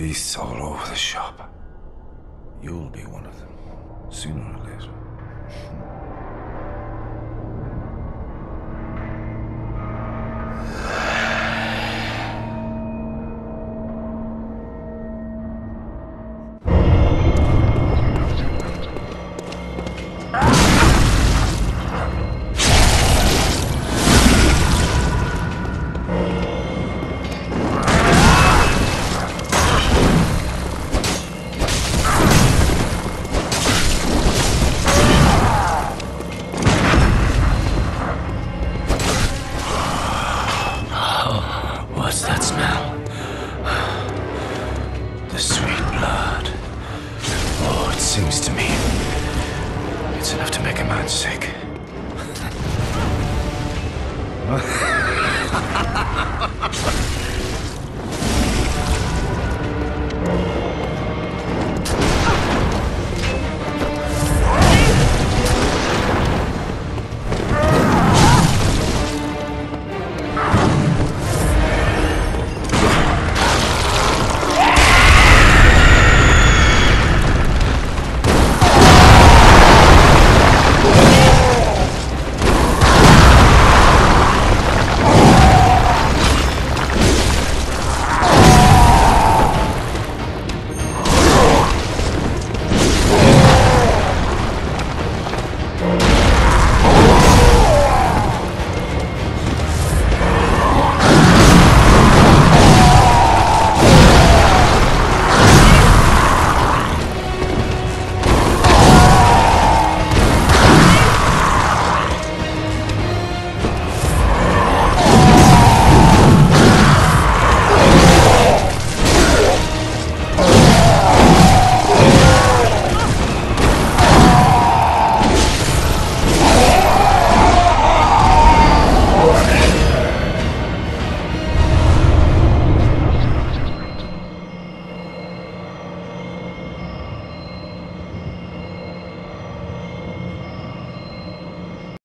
beasts all over the shop. You'll be one of them, sooner or later. What's that smell? The sweet blood. Oh, it seems to me it's enough to make a man sick.